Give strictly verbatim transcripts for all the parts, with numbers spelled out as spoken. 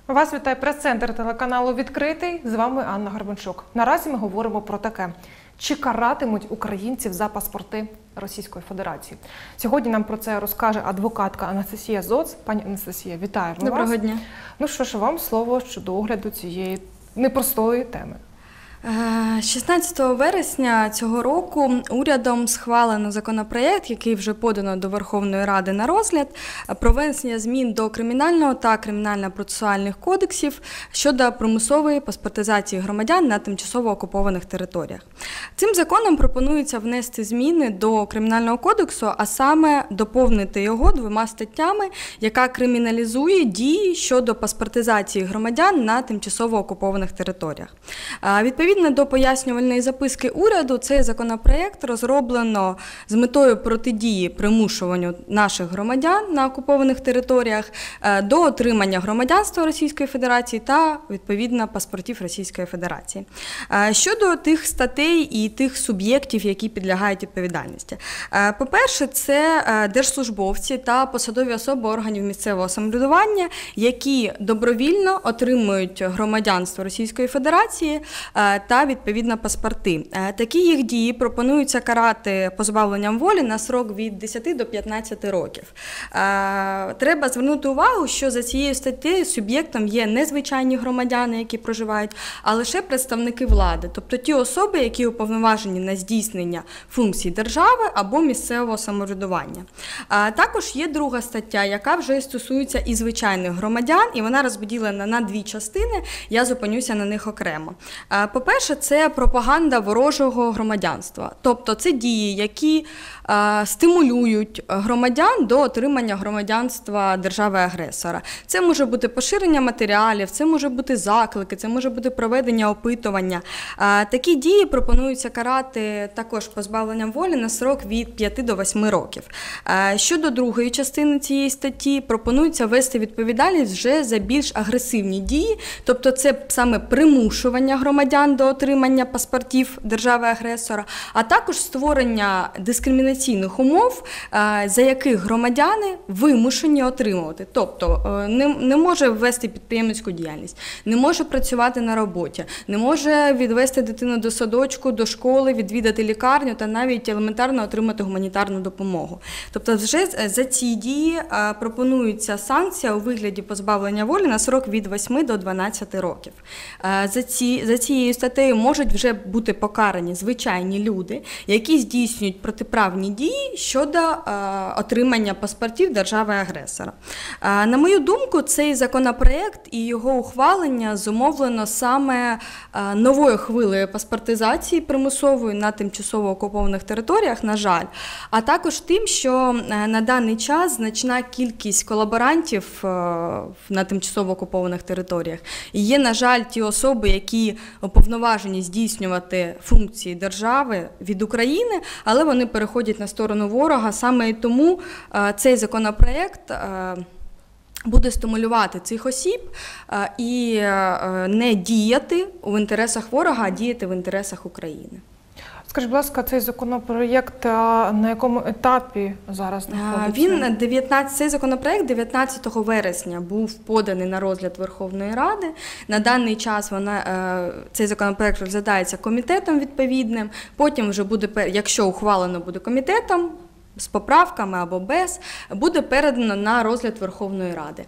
Вас вітає прес-центр телеканалу «Відкритий». З вами Анна Гарбенчук. Наразі ми говоримо про таке. Чи каратимуть українців за паспорти Російської Федерації? Сьогодні нам про це розкаже адвокатка Анастасія Зоц. Пані Анастасія, вітаю вас. Доброго дня. Ну що ж, вам слово щодо огляду цієї непростої теми. шістнадцятого вересня цього року урядом схвалено законопроєкт, який вже подано до Верховної Ради на розгляд, про внесення змін до Кримінального та Кримінально-процесуальних кодексів щодо примусової паспортизації громадян на тимчасово окупованих територіях. Цим законом пропонується внести зміни до Кримінального кодексу, а саме доповнити його двома статтями, яка криміналізує дії щодо паспортизації громадян на тимчасово окупованих територіях. Відповідно, Відповідно до пояснювальної записки уряду, цей законопроєкт розроблено з метою протидії примушуванню наших громадян на окупованих територіях до отримання громадянства Російської Федерації та, відповідно, паспортів Російської Федерації. Щодо тих статей і тих суб'єктів, які підлягають відповідальності. По-перше, це держслужбовці та посадові особи органів місцевого самоврядування, які добровільно отримують громадянство Російської Федерації та, відповідно, паспорти. Такі їх дії пропонуються карати позбавленням волі на срок від десяти до п'ятнадцяти років. Треба звернути увагу, що за цією статтею суб'єктом є не звичайні громадяни, які проживають, а лише представники влади, тобто ті особи, які уповноважені на здійснення функцій держави або місцевого самоврядування. Також є друга стаття, яка вже стосується і звичайних громадян, і вона розподілена на дві частини, я зупинюся на них окремо. По-перше, це пропаганда ворожого громадянства, тобто це дії, які е, стимулюють громадян до отримання громадянства держави-агресора. Це може бути поширення матеріалів, це може бути заклики, це може бути проведення опитування. Е, такі дії пропонуються карати також позбавленням волі на срок від п'яти до восьми років. Е, щодо другої частини цієї статті, пропонується ввести відповідальність вже за більш агресивні дії, тобто це саме примушування громадян до отримання паспортів держави-агресора, а також створення дискримінаційних умов, за яких громадяни вимушені отримувати. Тобто не, не може ввести підприємницьку діяльність, не може працювати на роботі, не може відвести дитину до садочку, до школи, відвідати лікарню та навіть елементарно отримати гуманітарну допомогу. Тобто вже за ці дії пропонується санкція у вигляді позбавлення волі на срок від восьми до дванадцяти років. За, ці, за цією статтею можуть вже бути покарані звичайні люди, які здійснюють протиправні дії щодо е, отримання паспортів держави-агресора. Е, на мою думку, цей законопроєкт і його ухвалення зумовлено саме е, новою хвилею паспортизації примусової на тимчасово окупованих територіях, на жаль, а також тим, що е, на даний час значна кількість колаборантів е, на тимчасово окупованих територіях. І є, на жаль, ті особи, які уповноважені здійснювати функції держави від України, але вони переходять на сторону ворога. Саме і тому е, цей законопроєкт е, буде стимулювати цих осіб е, і е, не діяти в інтересах ворога, а діяти в інтересах України. Скажіть, будь ласка, цей законопроєкт на якому етапі зараз знаходиться? Він дев'ятнадцятого цей законопроєкт дев'ятнадцятого вересня був поданий на розгляд Верховної Ради. На даний час вона, цей законопроєкт розглядається комітетом відповідним. Потім вже буде, якщо ухвалено буде комітетом, з поправками або без, буде передано на розгляд Верховної Ради.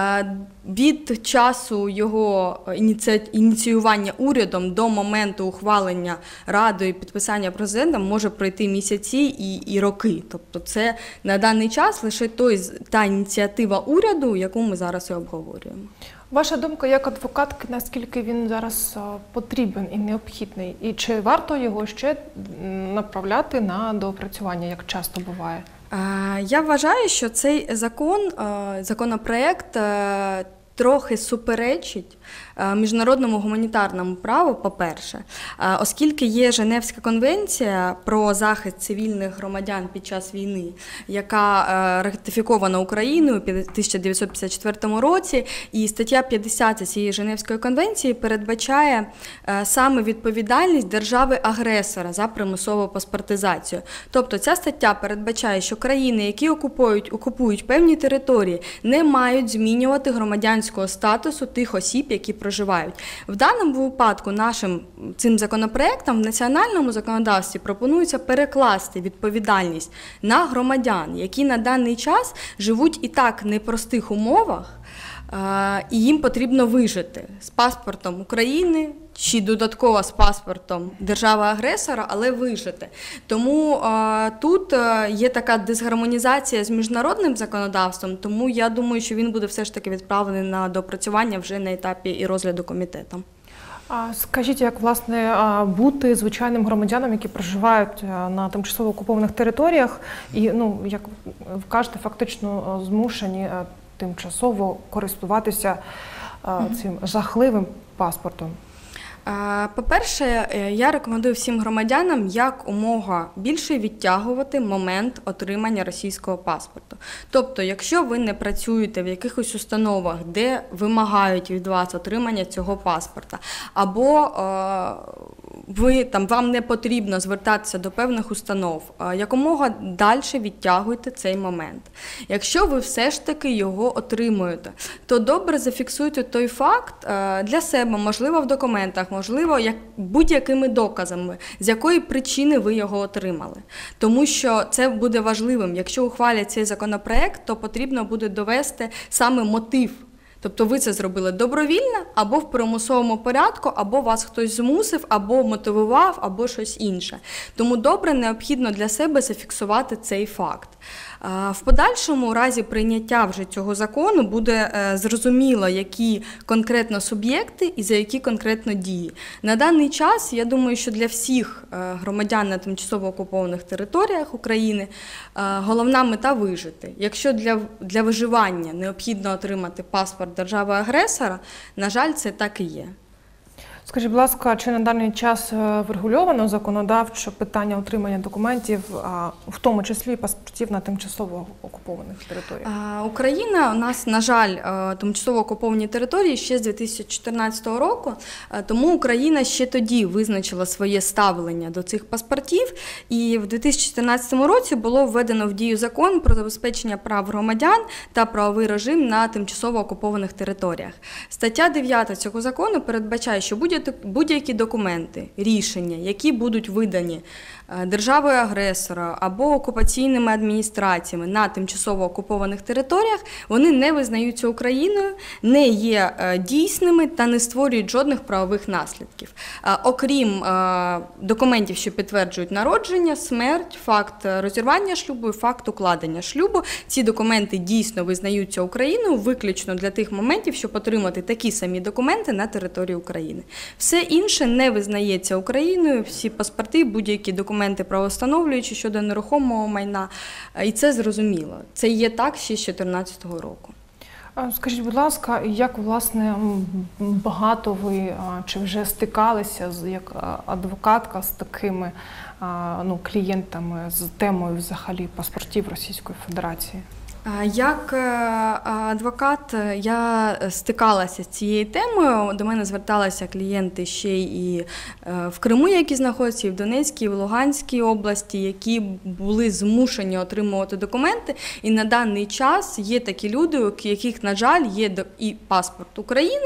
Від часу його ініціювання урядом до моменту ухвалення Радою і підписання президентом може пройти місяці і, і роки. Тобто це на даний час лише той, та ініціатива уряду, яку ми зараз і обговорюємо. Ваша думка як адвокатки, наскільки він зараз потрібен і необхідний? І чи варто його ще направляти на доопрацювання, як часто буває? Я вважаю, що цей закон, законопроєкт трохи суперечить міжнародному гуманітарному праву, по-перше, оскільки є Женевська конвенція про захист цивільних громадян під час війни, яка ратифікована Україною у тисяча дев'ятсот п'ятдесят четвертому році, і стаття п'ятдесят цієї Женевської конвенції передбачає саме відповідальність держави-агресора за примусову паспортизацію. Тобто ця стаття передбачає, що країни, які окупують, окупують певні території, не мають змінювати громадянську громадянського статусу тих осіб, які проживають. В даному випадку нашим цим законопроектом в національному законодавстві пропонується перекласти відповідальність на громадян, які на даний час живуть і так в непростих умовах, і їм потрібно вижити з паспортом України чи додатково з паспортом держави-агресора, але вижити. Тому а, тут а, є така дисгармонізація з міжнародним законодавством, тому я думаю, що він буде все ж таки відправлений на доопрацювання вже на етапі і розгляду комітетом. А скажіть, як, власне, бути звичайним громадянам, які проживають на тимчасово окупованих територіях і, ну, як ви кажете, фактично змушені тимчасово користуватися mm-hmm. цим жахливим паспортом? По-перше, я рекомендую всім громадянам якомога більше відтягувати момент отримання російського паспорту. Тобто, якщо ви не працюєте в якихось установах, де вимагають від вас отримання цього паспорта, або ви, там, вам не потрібно звертатися до певних установ, якомога далі відтягуйте цей момент. Якщо ви все ж таки його отримуєте, то добре зафіксуйте той факт для себе, можливо, в документах, можливо, як будь-якими доказами, з якої причини ви його отримали. Тому що це буде важливим. Якщо ухвалять цей законопроект, то потрібно буде довести саме мотив. Тобто ви це зробили добровільно, або в примусовому порядку, або вас хтось змусив, або мотивував, або щось інше. Тому добре необхідно для себе зафіксувати цей факт. В подальшому, у разі прийняття вже цього закону, буде зрозуміло, які конкретно суб'єкти і за які конкретно дії. На даний час, я думаю, що для всіх громадян на тимчасово окупованих територіях України головна мета – вижити. Якщо для, для виживання необхідно отримати паспорт держави-агресора, на жаль, це так і є. Скажіть, будь ласка, чи на даний час врегульовано законодавчо питання отримання документів, в тому числі паспортів на тимчасово окупованих територіях? Україна у нас, на жаль, тимчасово окуповані території ще з дві тисячі чотирнадцятого року, тому Україна ще тоді визначила своє ставлення до цих паспортів, і в дві тисячі чотирнадцятому році було введено в дію закон про забезпечення прав громадян та правовий режим на тимчасово окупованих територіях. Стаття дев'ята цього закону передбачає, що будь будь-які документи, рішення, які будуть видані державою-агресора або окупаційними адміністраціями на тимчасово окупованих територіях, вони не визнаються Україною, не є дійсними та не створюють жодних правових наслідків. Окрім документів, що підтверджують народження, смерть, факт розірвання шлюбу і факт укладення шлюбу, ці документи дійсно визнаються Україною виключно для тих моментів, щоб отримати такі самі документи на території України. Все інше не визнається Україною, всі паспорти, будь-які документи правовстановлюючі щодо нерухомого майна, і це зрозуміло. Це є так ще з дві тисячі чотирнадцятого року. Скажіть, будь ласка, як, власне, багато ви чи вже стикалися як адвокатка з такими ну, клієнтами, з темою взагалі паспортів Російської Федерації? Як адвокат я стикалася з цією темою, до мене зверталися клієнти ще і в Криму, які знаходяться, і в Донецькій, і в Луганській області, які були змушені отримувати документи, і на даний час є такі люди, у яких, на жаль, є і паспорт України.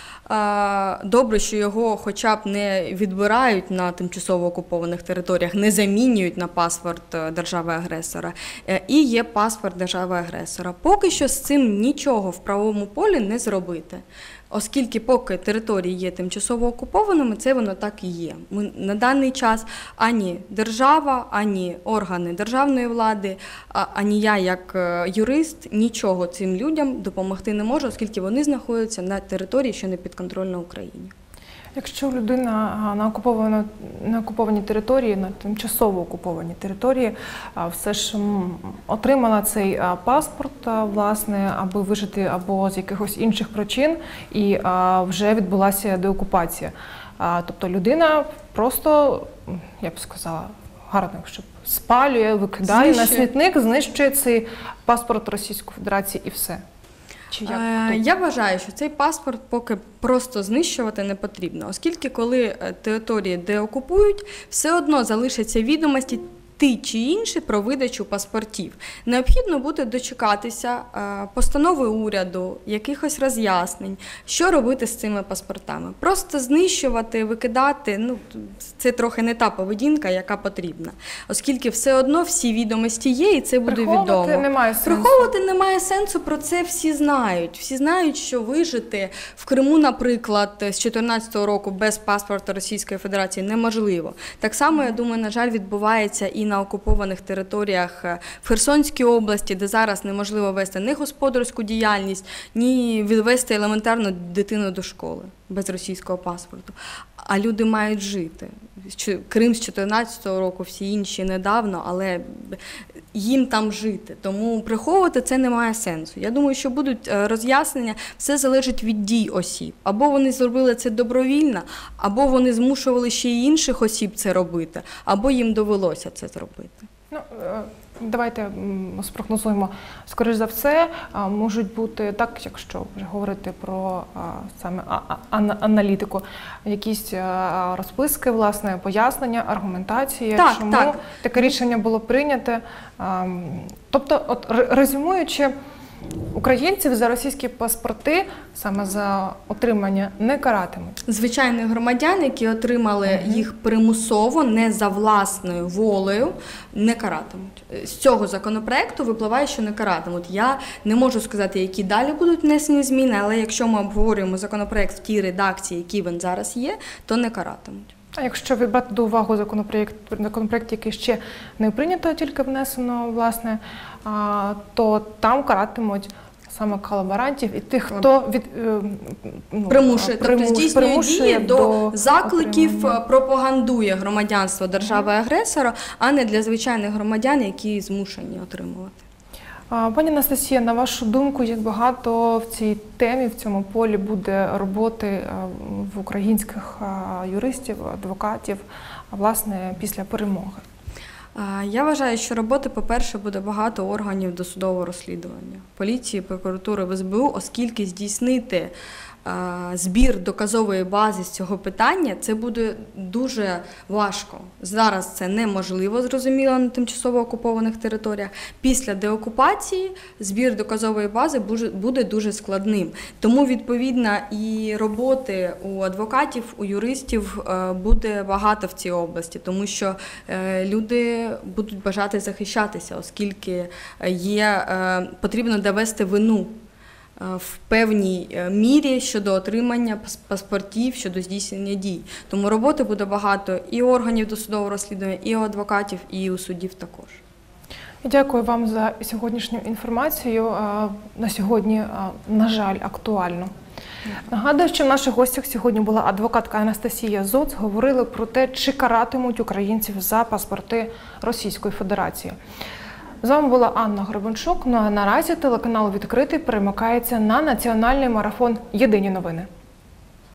Добре, що його хоча б не відбирають на тимчасово окупованих територіях, не замінюють на паспорт держави-агресора, і є паспорт держави-агресора. Поки що з цим нічого в правовому полі не зробити. Оскільки поки території є тимчасово окупованими, це воно так і є. Ми на даний час ані держава, ані органи державної влади, ані я як юрист нічого цим людям допомогти не можу, оскільки вони знаходяться на території, що не підконтрольна Україні. Якщо людина на окупованій, на окупованій території, на тимчасово окупованій території, все ж отримала цей паспорт, власне, аби вижити або з якихось інших причин, і вже відбулася деокупація. Тобто людина просто, я б сказала, гарно, щоб спалює, викидає знищує. на смітник, знищує цей паспорт Російської Федерації і все. Я вважаю, що цей паспорт поки просто знищувати не потрібно, оскільки коли території деокупують, все одно залишаться відомості ті чи інші про видачу паспортів. Необхідно буде дочекатися е, постанови уряду, якихось роз'яснень, що робити з цими паспортами. Просто знищувати, викидати, ну, це трохи не та поведінка, яка потрібна. Оскільки все одно всі відомості є, і це буде Приховувати відомо. немає сенсу. Приховувати немає сенсу, про це всі знають. Всі знають, що вижити в Криму, наприклад, з дві тисячі чотирнадцятого року без паспорта Російської Федерації неможливо. Так само, я думаю, на жаль, відбувається і на окупованих територіях в Херсонській області, де зараз неможливо вести ні господарську діяльність, ні відвести елементарно дитину до школи без російського паспорту. А люди мають жити. Крим з дві тисячі чотирнадцятого року, всі інші недавно, але їм там жити. Тому приховувати це не має сенсу. Я думаю, що будуть роз'яснення, все залежить від дій осіб. Або вони зробили це добровільно, або вони змушували ще й інших осіб це робити, або їм довелося це зробити. Ну, давайте м, спрогнозуємо. Скоріш за все, а, можуть бути, так, якщо вже говорити про а, саме а, а, ан- аналітику, якісь а, розписки, власне, пояснення, аргументація, Так, чому так. таке рішення було прийняте. А, м, тобто, от, ре- резюмуючи, українців за російські паспорти, саме за отримання, не каратимуть. Звичайних громадян, які отримали їх примусово, не за власною волею, не каратимуть. З цього законопроекту випливає, що не каратимуть. Я не можу сказати, які далі будуть внесені зміни, але якщо ми обговорюємо законопроект в тій редакції, який він зараз є, то не каратимуть. А якщо брати до уваги законопроєкт, законопроєкт, який ще не прийнято, а тільки внесено, власне, а, то там каратимуть саме колаборантів і тих, хто від, е, ну, Примушує, примуш- тобто здійснює примушує дії до закликів, отримання. пропагандує громадянство держави-агресора, а не для звичайних громадян, які змушені отримувати. А, Пані Анастасія, на вашу думку, як багато в цій темі, в цьому полі буде роботи а, в українських а, юристів, адвокатів, а, власне, після перемоги? А, Я вважаю, що роботи, по-перше, буде багато органів досудового розслідування. Поліції, прокуратури, в ес бе у, оскільки здійснити а, збір доказової бази з цього питання, це буде дуже важко. Зараз це неможливо, зрозуміло, на тимчасово окупованих територіях. Після деокупації збір доказової бази буде- буде дуже складним. Тому, відповідно, і роботи у адвокатів, у юристів е, буде багато в цій області, тому що е, люди будуть бажати захищатися, оскільки є, е, потрібно довести вину в певній мірі щодо отримання пас- паспортів, щодо здійснення дій. Тому роботи буде багато і у органів досудового розслідування, і у адвокатів, і у суддів також. Дякую вам за сьогоднішню інформацію. А, На сьогодні, а, на жаль, актуальну. Нагадую, що в наших гостях сьогодні була адвокатка Анастасія Зоц. Говорили про те, чи каратимуть українців за паспорти Російської Федерації. З вами була Анна Горбанчук. Ну а наразі телеканал «Відкритий» перемикається на національний марафон «Єдині новини».